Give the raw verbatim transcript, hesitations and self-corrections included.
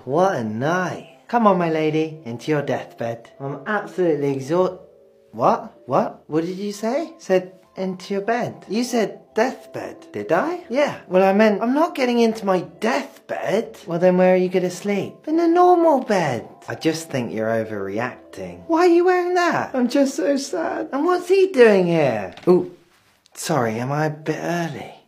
what a night. Come on, my lady, into your deathbed. I'm absolutely exhausted. What? What? What did you say? Said into your bed. You said deathbed, did I? Yeah, well I meant I'm not getting into my deathbed. Well then where are you gonna sleep? In a normal bed. I just think you're overreacting. Why are you wearing that? I'm just so sad. And what's he doing here? Ooh, sorry, am I a bit early?